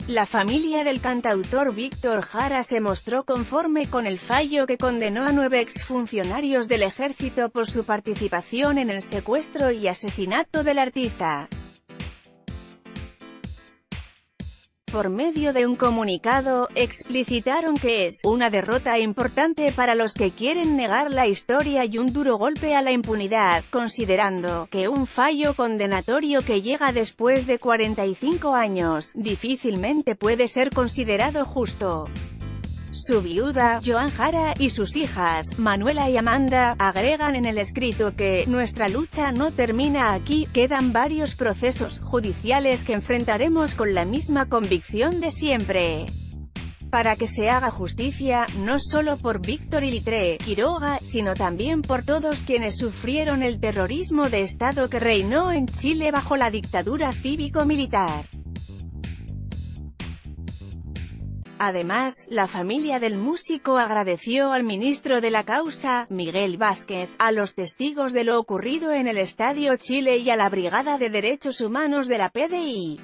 La familia del cantautor Víctor Jara se mostró conforme con el fallo que condenó a 9 exfuncionarios del ejército por su participación en el secuestro y asesinato del artista. Por medio de un comunicado, explicitaron que es una derrota importante para los que quieren negar la historia y un duro golpe a la impunidad, considerando que un fallo condenatorio que llega después de 45 años, difícilmente puede ser considerado justo. Su viuda, Joan Jara, y sus hijas, Manuela y Amanda, agregan en el escrito que «Nuestra lucha no termina aquí, quedan varios procesos judiciales que enfrentaremos con la misma convicción de siempre. Para que se haga justicia, no solo por Víctor y Litre Quiroga, sino también por todos quienes sufrieron el terrorismo de Estado que reinó en Chile bajo la dictadura cívico-militar». Además, la familia del músico agradeció al ministro de la causa, Miguel Vázquez, a los testigos de lo ocurrido en el Estadio Chile y a la Brigada de Derechos Humanos de la PDI.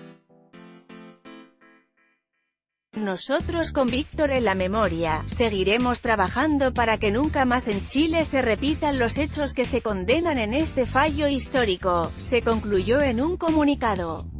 Nosotros con Víctor en la memoria, seguiremos trabajando para que nunca más en Chile se repitan los hechos que se condenan en este fallo histórico, se concluyó en un comunicado.